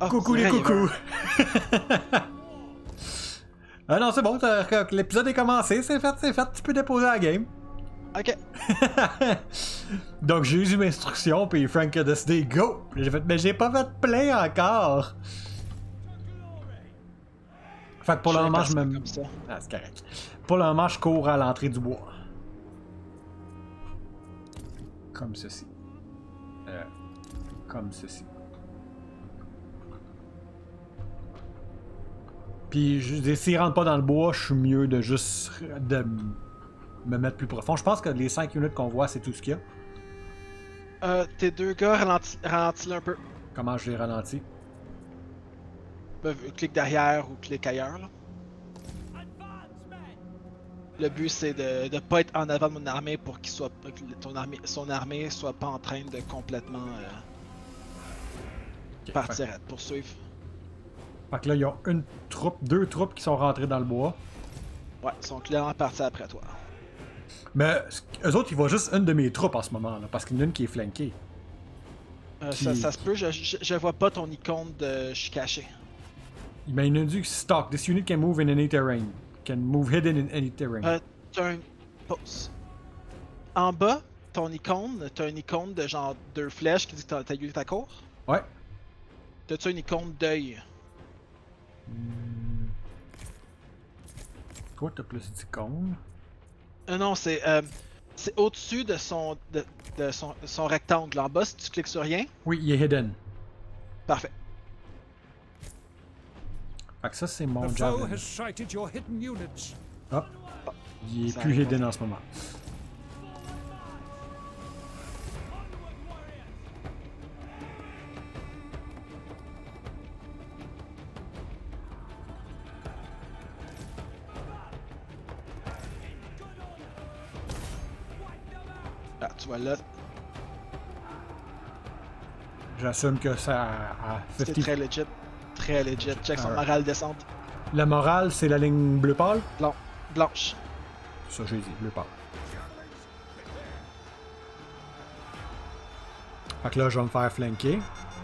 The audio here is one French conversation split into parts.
Oh, Coucou les coucous! Ah non, c'est bon, l'épisode est commencé, c'est fait, tu peux déposer la game. Ok. Donc j'ai eu mes instructions, puis Frank a décidé go! J'ai fait, mais j'ai pas fait play encore! Fait que pour le moment, je me. Comme ça. Ah, c'est correct. Pour le moment, je cours à l'entrée du bois. Comme ceci. Comme ceci. Puis, s'ils rentrent pas dans le bois, je suis mieux de juste me mettre plus profond. Je pense que les 5 units qu'on voit, c'est tout ce qu'il y a. Tes deux gars, ralentis-le un peu. Comment je les ralentis? Clique derrière ou clique ailleurs. Là. Le but, c'est de pas être en avant de mon armée pour qu'il soit son armée soit pas en train de complètement partir à te poursuivre. Fait que là, il y a deux troupes qui sont rentrées dans le bois. Ouais, ils sont clairement partis après toi. Mais eux autres, ils voient juste une de mes troupes en ce moment, là, parce qu'il y en a une qui est flanquée. Ça se peut, je vois pas ton icône de je suis caché. Mais il y en a dit stock. This unit can move in any terrain. Can move hidden in any terrain. T'as un pause. En bas, t'as une icône de genre 2 flèches qui dit que ta unité à court. Ouais. T'as-tu une icône d'œil? Toi, t'as plus d'icônes. Non, c'est au-dessus de son rectangle. En bas, si tu cliques sur rien. Oui, il est hidden. Parfait. Fait que ça, c'est mon The job. foe has sighted your hidden units. Hop. Il est Ça plus arrive. hidden en ce moment. Ah, tu vois là, J'assume que ça à c'est 50. très legit. Très legit. Check son morale descente. La morale, c'est la ligne bleu pâle. Blanche. Ça, j'ai dit, bleu pâle. Fait que là, je vais me faire flanquer.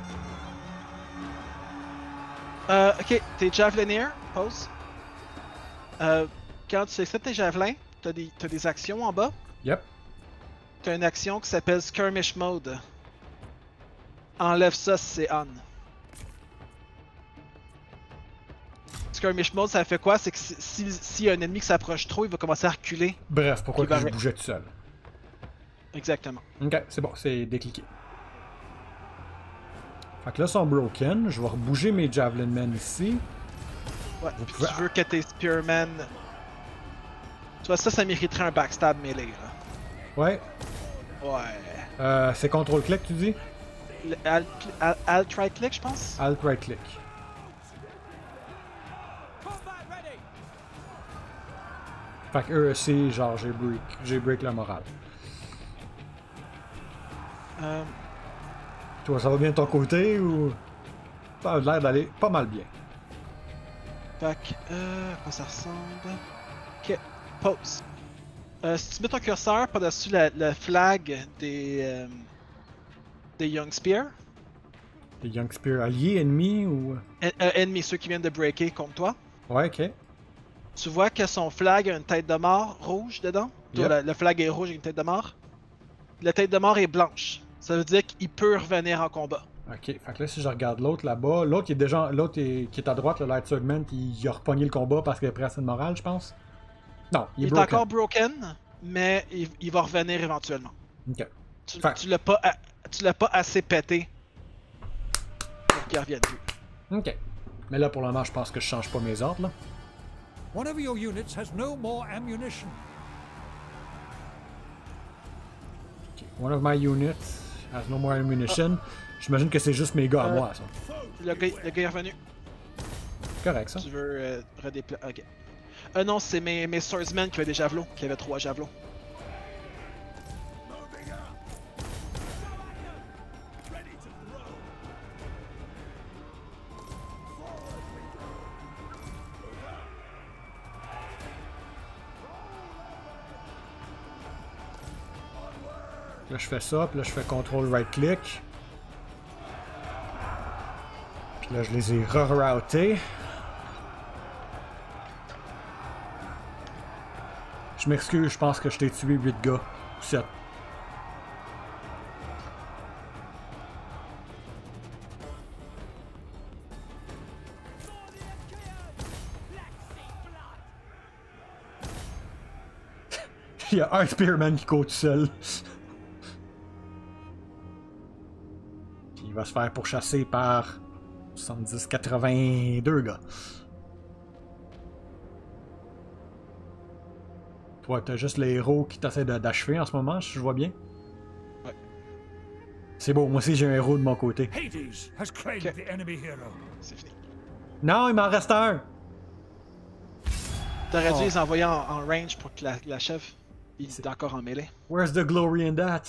Ok, t'es Javelineer, pause. Quand tu fais ça, tes javelins, t'as des actions en bas. Yep. T'as une action qui s'appelle Skirmish Mode. Enlève ça si c'est on. Skirmish Mode, ça fait quoi? C'est que s'il y a un ennemi qui s'approche trop, il va commencer à reculer. Bref, pourquoi Il que va je bougeais tout seul? Exactement. Ok, c'est bon, c'est décliqué. Fait que là, ils sont broken. Je vais rebouger mes Javelin Men ici. Ouais, Vous puis pouvez- tu veux que tes Spearmen... Tu vois, ça mériterait un backstab melee, là. Ouais. Ouais. C'est CTRL-click, tu dis? Alt right-click, je pense? Alt right-click. Fait que eux aussi, genre, j'ai break la morale. Toi, ça va bien de ton côté ou... Ça a l'air d'aller pas mal bien. Fait que, à quoi ça ressemble? Ok, pause. Si tu mets ton curseur par-dessus la flag des Young Spear, Des Young Spear alliés, ennemis ou... ennemis, ceux qui viennent de breaker contre toi, Ouais, ok. tu vois que son flag a une tête de mort rouge dedans. Yep. Toi, le flag est rouge avec une tête de mort. La tête de mort est blanche. Ça veut dire qu'il peut revenir en combat. Ok, fait que là, si je regarde l'autre là-bas, l'autre qui est à droite, le Light Segment, il a repogné le combat parce qu'il a pris assez de morale, je pense. Non, il est Il est broken. encore broken, mais il va revenir éventuellement. Ok. Tu Fait- l'as pas assez pété pour qu'il revienne plus. Ok. Mais là, pour le moment, je pense que je change pas mes ordres, là. One of your units has no more ammunition. Ok. One of my units has no more ammunition. J'imagine que c'est juste mes gars à moi, ça. Le gars est revenu. Correct, ça. Tu veux redéplacer. Ok. Non, c'est mes swordsmen qui avaient des javelots, qui avaient 3 javelots. Là, je fais ça, puis là, je fais CTRL right-click. Là, je les ai reroutés. Je m'excuse, je pense que je t'ai tué 8 gars. Ou 7. Il y a un Spearman qui court tout seul. Puis il va se faire pourchasser par 70-82 gars. Toi, t'as juste les héros qui t'essaient d'achever en ce moment, si je vois bien. Ouais. C'est beau, moi aussi j'ai un héros de mon côté. Hades has claimed the enemy hero. C'est fini. Non, il m'en reste un! T'aurais dû Oh. les envoyer en range pour que la chef. Il est encore en mêlée. Where's the glory in that?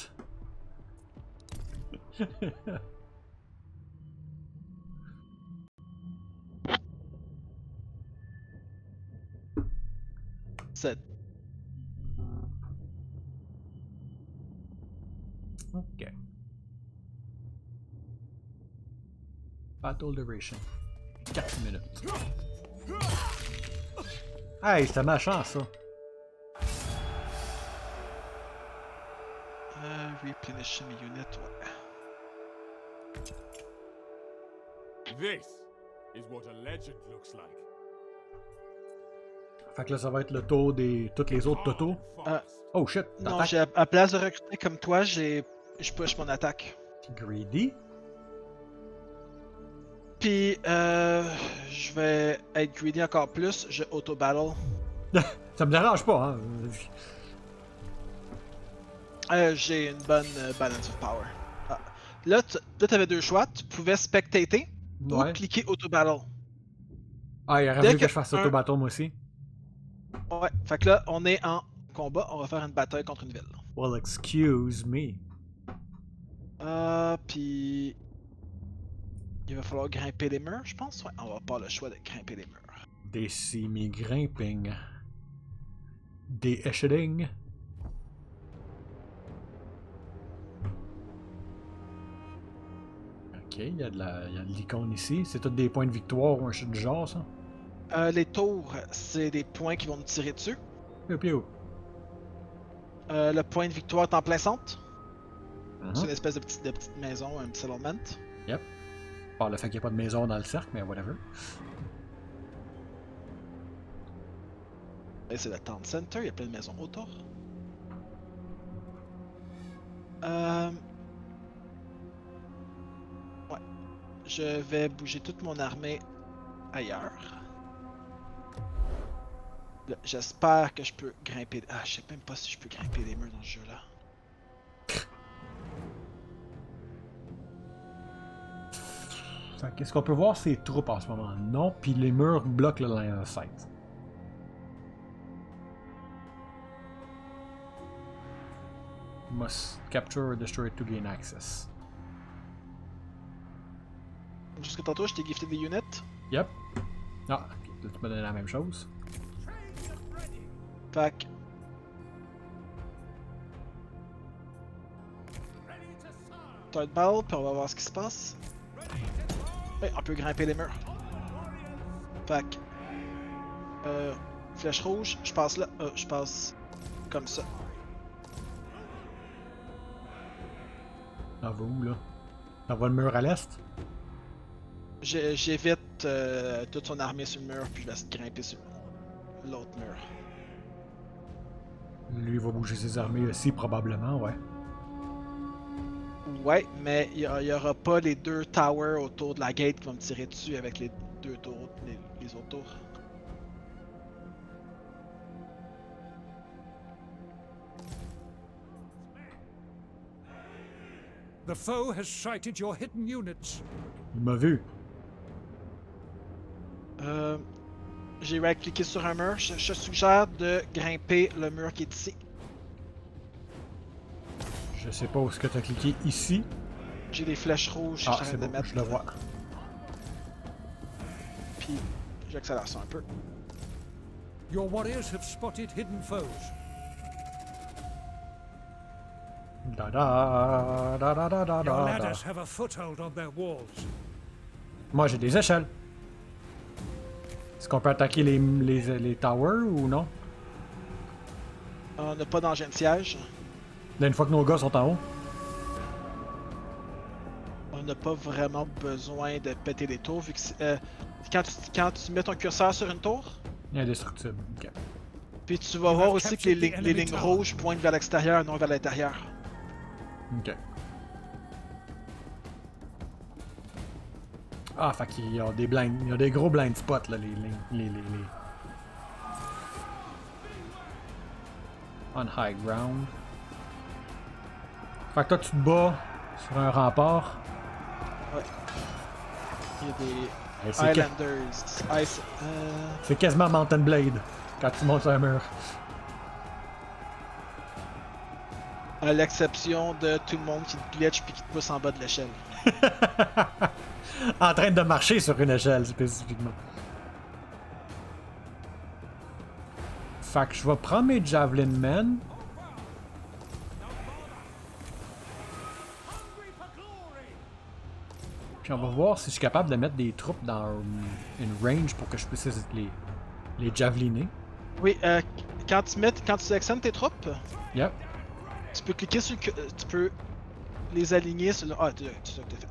C'est. Ok. Battle duration. 4 minutes. Hey, c'était ma chance, ça. Replenishing unit, ouais. This is what a legend looks like. Fait que là, ça va être le tour des toutes les autres Toto. Oh shit, Non, t'attaques. j'ai à place de recruter comme toi, je push mon attaque. Greedy. Puis, je vais être greedy encore plus, je auto-battle. Ça me dérange pas, hein. J'ai une bonne balance of power. Ah. Là, t'avais deux choix, tu pouvais spectater Ouais. ou cliquer auto-battle. Ah, il aurait Dès fallu que que je fasse un- auto-battle moi aussi. Ouais, fait que là, on est en combat, on va faire une bataille contre une ville. Well, excuse me. Puis... Il va falloir grimper les murs, je pense. Ouais, on va pas le choix de grimper les murs. Des semi-grimping. Des escheding. Ok, il y a de l'icône ici. C'est tous des points de victoire ou un shit du genre, ça? Les tours, c'est des points qui vont nous tirer dessus. Piou piou. Le point de victoire est en plein centre. Uh-huh. C'est une espèce de petite maison, un petit settlement. Yep. Par le fait qu'il n'y a pas de maison dans le cercle, mais whatever. Et c'est le town center, il y a plein de maisons autour. Ouais. Je vais bouger toute mon armée ailleurs. Là, j'espère que je peux grimper. Ah, je sais même pas si je peux grimper les murs dans ce jeu-là. Est-ce qu'on peut voir ses troupes en ce moment? Non, puis les murs bloquent le line of sight. Must capture or destroy to gain access. Jusqu'à tantôt, je t'ai gifté des units. Yep. Ah, ok, là, tu m'as donné la même chose. Fait que third battle, puis on va voir ce qui se passe. Ouais, on peut grimper les murs. Fait que flèche rouge, je passe là, je passe comme ça. T'en vas où, là? T'en vas le mur à l'est? J'évite toute son armée sur le mur, puis je laisse grimper sur l'autre mur. Lui, il va bouger ses armées aussi, probablement, ouais. Ouais, mais il y aura pas les deux towers autour de la gate qui vont me tirer dessus avec les deux tours, les autres tours. The foe has sighted your hidden units. Il m'a vu. J'ai right-cliqué sur un mur. Je suggère de grimper le mur qui est ici. Je sais pas où est-ce que t'as cliqué ici. J'ai des flèches rouges que Ah, je suis c'est en train de bon, mettre. je le vois. Puis j'accélère ça un peu. Your warriors have spotted hidden foes. Da da da da da da Your da. ladders have a foothold on their walls. Moi, j'ai des échelles. Est-ce qu'on peut attaquer les towers ou non? On n'a pas d'engin de siège. Là, une fois que nos gars sont en haut. On n'a pas vraiment besoin de péter les tours, vu que quand tu mets ton curseur sur une tour, Indestructible. Ok. puis tu vas voir aussi que les lignes rouges pointent vers l'extérieur, non vers l'intérieur. Ok. Ah, fait qu'il y a des blind, il y a des gros blind spots là, les... On high ground. Fait que toi tu te bats sur un rempart. Ouais. Il y a des Hey, Highlanders. C'est quasiment Mountain Blade quand tu montes sur un mur. À l'exception de tout le monde qui te glitch puis qui te pousse en bas de l'échelle. En train de marcher sur une échelle spécifiquement. Fait que je vais prendre mes Javelin Men. Puis on va voir si je suis capable de mettre des troupes dans une range pour que je puisse les javeliner. Oui, quand tu sélectionnes tes troupes, Yep. tu peux cliquer sur tu peux les aligner sur le... Ah, c'est ça que t'as fait.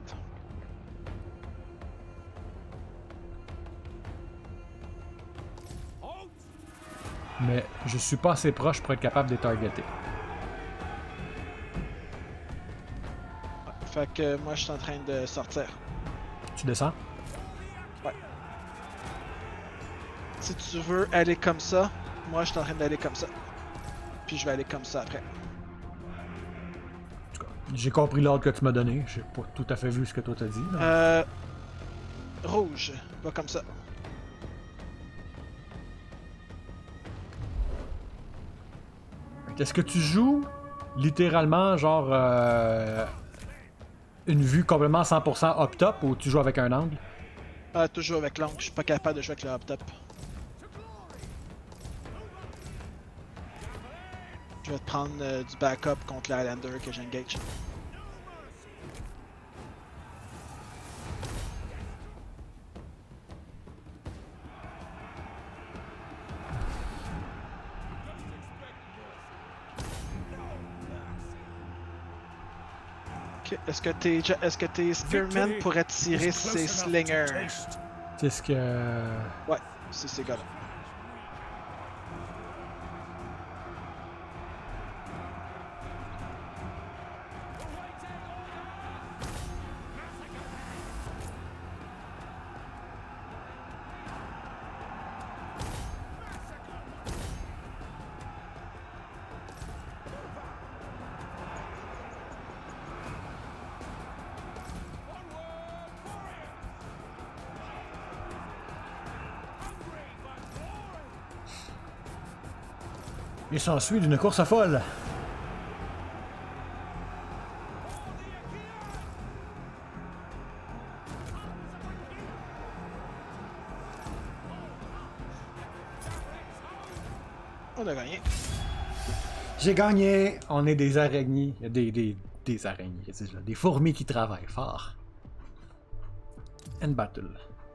Mais je suis pas assez proche pour être capable de les targeter. Fait que moi je suis en train de sortir. Tu descends? Ouais. Si tu veux aller comme ça, moi je suis en train d'aller comme ça. Puis je vais aller comme ça après. En tout cas, j'ai compris l'ordre que tu m'as donné. J'ai pas tout à fait vu ce que toi t'as dit. Rouge, va comme ça. Est-ce que tu joues littéralement genre une vue complètement 100% up-top ou tu joues avec un angle? Toujours avec l'angle, je suis pas capable de jouer avec le up-top. Je vais te prendre du backup contre le Highlander que j'engage. Ok, est-ce que tes Spearmen pourraient tirer ces slingers? Qu'est-ce que... Ouais, c'est ces gars-là. Il s'ensuit d'une course folle. On a gagné. J'ai gagné! On est des araignées. Des araignées, c'est ça. Des fourmis qui travaillent fort. End battle.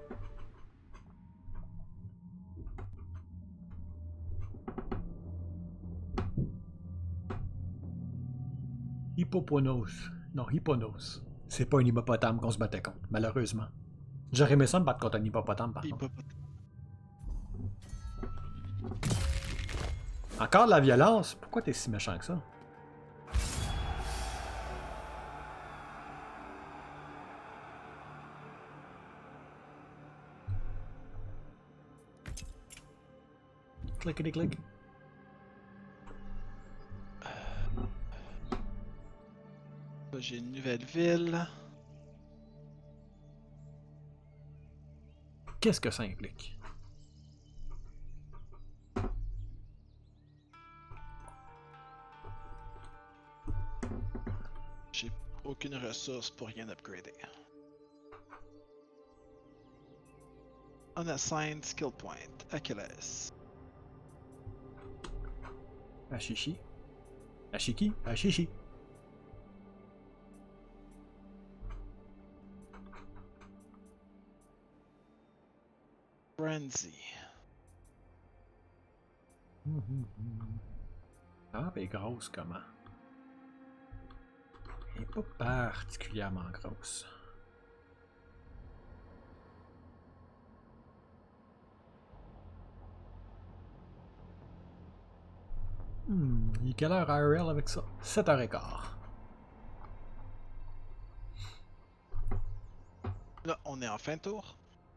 Hippoponos. Non, Hipponos. C'est pas un hippopotame qu'on se battait contre, malheureusement. J'aurais aimé ça me battre contre un hippopotame, par contre. Encore de la violence? Pourquoi t'es si méchant que ça? Clickety-click. J'ai une nouvelle ville. Qu'est-ce que ça implique? J'ai aucune ressource pour rien upgrader. Unassigned skill point. Achilles. Achichi. Ashiki. Achichi. Frenzy. Ah, ben grosse comment? Elle est pas particulièrement grosse. Il est quelle heure IRL avec ça? 7h15. Là, on est en fin de tour.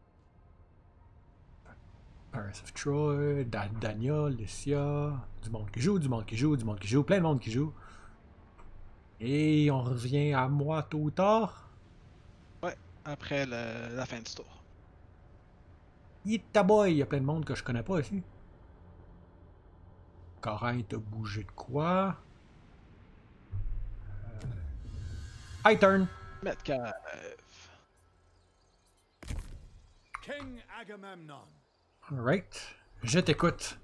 Paris of Troy, Dania, Lucia, du monde qui joue, du monde qui joue, du monde qui joue, plein de monde qui joue. Et on revient à moi tôt ou tard. Ouais, après la fin du tour. Boy, il y a plein de monde que je connais pas ici. Corin t'a bougé de quoi? High turn. Metcalf. King Agamemnon. Alright. Je t'écoute.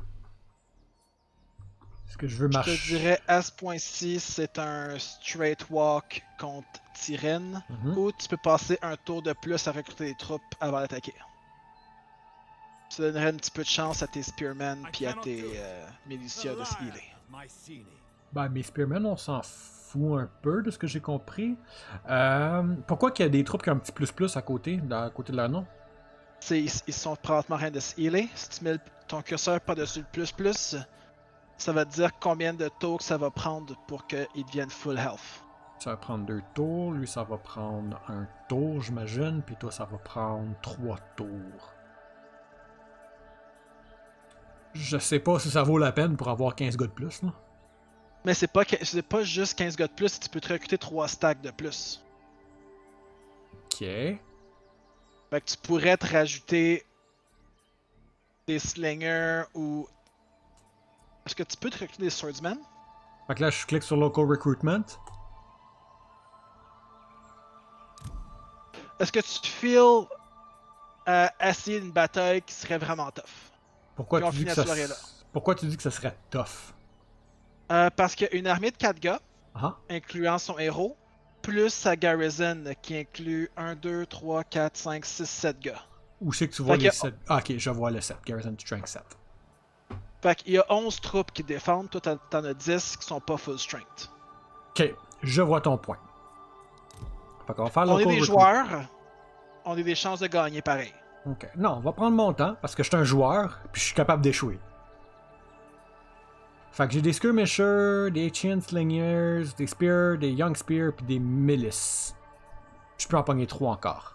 Est-ce que je veux Je marcher? te dirais, à ce point-ci, c'est un straight walk contre Tyrene, ou tu peux passer un tour de plus à recruter des troupes avant d'attaquer. Ça donnerait un petit peu de chance à tes spearmen puis à tes milicias de se healer. Ben, mes spearmen, on s'en fout un peu de ce que j'ai compris. Pourquoi qu'il y a des troupes qui ont un petit plus à côté de leur nom? Ils sont présentement en train de se healer. Si tu mets ton curseur par-dessus le plus, ça va te dire combien de tours que ça va prendre pour qu'ils deviennent full health. Ça va prendre 2 tours, lui ça va prendre 1 tour, j'imagine, puis toi ça va prendre 3 tours. Je sais pas si ça vaut la peine pour avoir 15 gars de plus, là. Mais c'est pas juste 15 gars de plus, tu peux te recruter 3 stacks de plus. Ok. Fait que tu pourrais te rajouter des slingers ou... Est-ce que tu peux te recruter des swordsmen? Fait que là je clique sur Local Recruitment. Est-ce que tu te feels essayer une bataille qui serait vraiment tough? Pourquoi Puis tu dis que Pourquoi tu dis que ça serait tough? Parce qu'une armée de 4 gars, Ah. incluant son héros, plus sa garrison qui inclut 1, 2, 3, 4, 5, 6, 7 gars. Où c'est que tu vois Fait les que- 7? Ah, ok, je vois le 7. Garrison Strength 7. Fait qu'il y a 11 troupes qui défendent, toi t'en as 10 qui sont pas full strength. Ok, je vois ton point. Fait qu'on va faire On est Local des Recruitment. joueurs, on a des chances de gagner pareil. Ok. Non, on va prendre mon temps parce que je suis un joueur puis je suis capable d'échouer. Fait que j'ai des skirmishers, des chin slingers, des spears, des young spears puis des milices. Je peux en pogner 3 encore.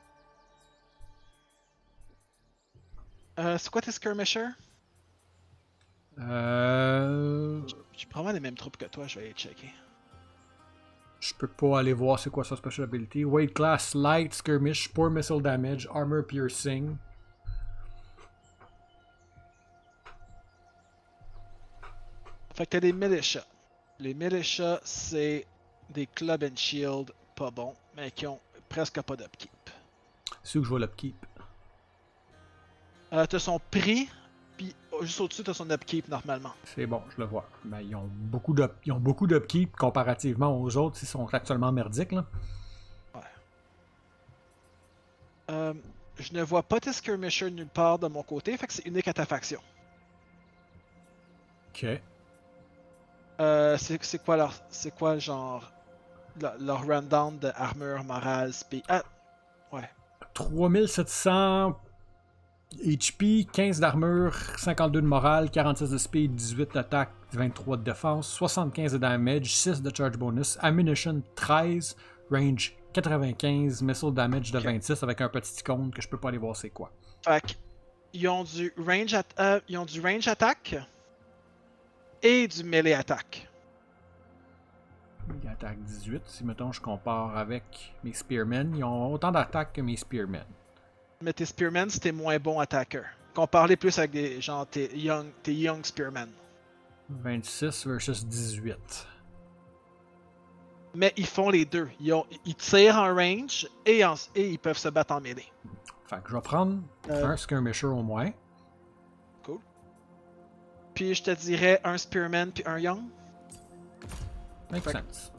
C'est quoi tes skirmishers? J'ai probablement les mêmes troupes que toi, je vais aller checker. Je peux pas aller voir c'est quoi sa special ability. Weight class, light, skirmish, poor missile damage, armor piercing. Fait que t'as des militia. Les militia, c'est des club and shield pas bons, mais qui ont presque pas d'upkeep. C'est où que je vois l'upkeep. T'as son prix, puis juste au-dessus, t'as son upkeep normalement. C'est bon, je le vois. Mais ils ont beaucoup d'upkeep comparativement aux autres, ils sont actuellement merdiques là. Je ne vois pas tes skirmishers nulle part de mon côté, fait que c'est unique à ta faction. Ok. C'est quoi genre leur rundown de armure, morale, speed. Ah, ouais. 3700 HP, 15 d'armure, 52 de morale, 46 de speed, 18 d'attaque, 23 de défense, 75 de damage, 6 de charge bonus, ammunition 13, range 95, missile damage de 26 avec un petit icône que je peux pas aller voir c'est quoi. Fait que, ils ont du range attack et du melee attack. Il attaque 18, si mettons je compare avec mes spearmen, ils ont autant d'attaque que mes spearmen. Mais tes spearmen, c'était moins bon attacker. Compare-les plus avec des genre tes young spearmen. 26 versus 18. Mais ils font les deux. Ils tirent en range et ils peuvent se battre en mêlée. Fait que je vais prendre un skirmisher au moins. Cool. Puis je te dirais un spearman puis un young. Make Fait que- sense.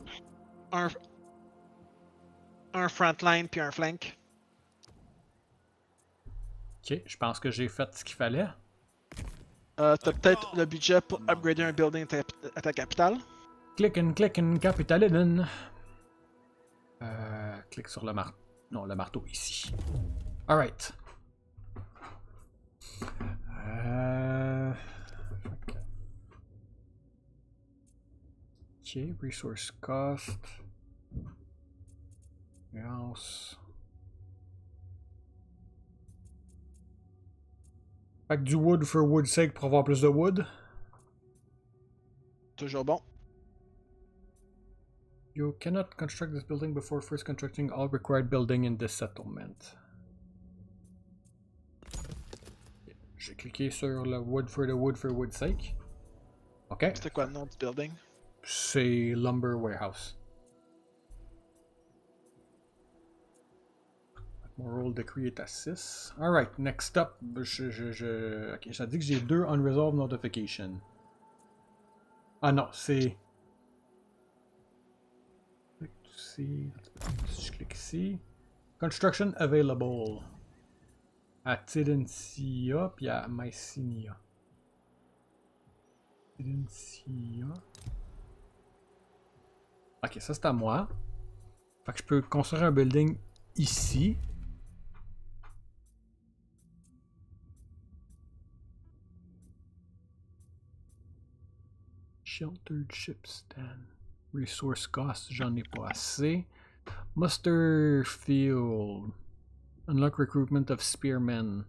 Un frontline puis un flank. Ok, je pense que j'ai fait ce qu'il fallait. T'as peut-être le budget pour upgrader un building à ta capitale. Click and Capitaliden. Clique sur le marteau. Non, le marteau ici. Alright. Ok, resource cost. House. Fait que du wood for wood's sake pour avoir plus de wood. Toujours bon. You cannot construct this building before first constructing all required building in this settlement. J'ai cliqué sur le wood for wood's sake. Ok. C'était quoi le nom du building? C'est Lumber Warehouse. Moral Decree est à 6. Alright, next up. Ok, ça dit que j'ai 2 Unresolved Notifications. Ah non, c'est... Je clique ici. Construction available. À Tidensia puis à Mycenae. Tidensia. Ok, ça c'est à moi. Fait que je peux construire un building ici. Sheltered ship stand. Resource cost, j'en ai pas assez. Muster field. Unlock recruitment of spearmen.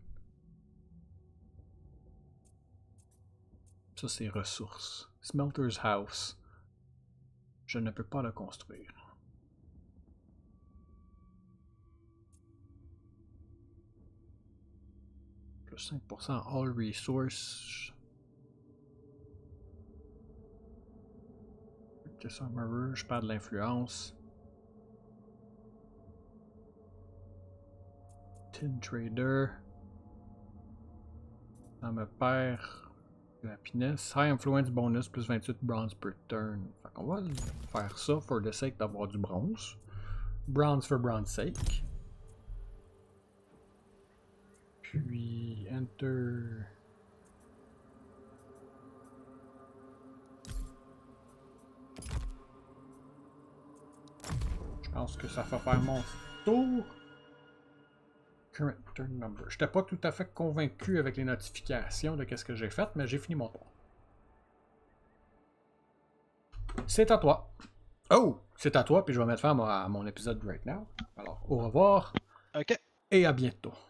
Ça c'est ressources. Smelter's house. Je ne peux pas le construire. Plus 5% all resource. Armorer, je perds de l'influence. Tin Trader. Ça me perd de la finesse. High Influence bonus plus 28 bronze per turn. Fait qu'on va faire ça for the sake d'avoir du bronze. Bronze for bronze sake. Puis enter. Je pense que ça va faire mon tour. Current turn number. Je n'étais pas tout à fait convaincu avec les notifications de qu'est-ce que j'ai fait, mais j'ai fini mon tour. C'est à toi. Oh! C'est à toi, puis je vais mettre fin à mon épisode right now. Alors, au revoir. Ok. Et à bientôt.